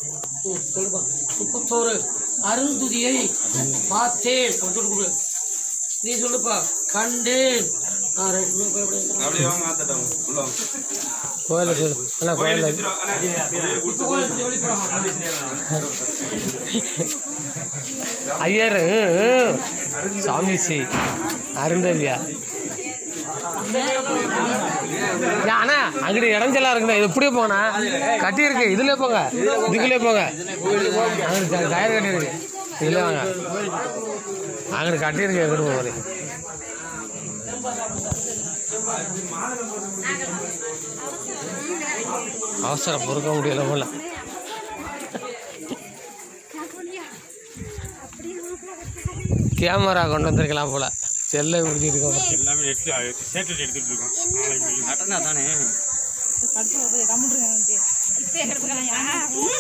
சொல்லுப்பா. முப்பத்தோரு அருந்துதியை பார்த்தேன். நீ சொல்லுப்பா. கண்டேன். கோயில சொல்லு. ஐயர் சாமிசி அருந்ததியா அண்ணா அங்கிட்ட இடைஞ்சலா இருக்குண்ணா. இது இப்படியே போனா கட்டி இருக்கு. இதுல போங்க, இதுக்குள்ளே போங்க. அங்கிட்டு கயிறு கட்டி இருக்கு. இதுல வாங்க. அங்கிட்டு கட்டி இருக்கு. எங்கிட்டு போங்க. அவசரம் பொறுக்க முடியல போல. கேமரா கொண்டு வந்திருக்கலாம் போல. செல்லை முடிச்சுட்டு இருக்கோம். தானே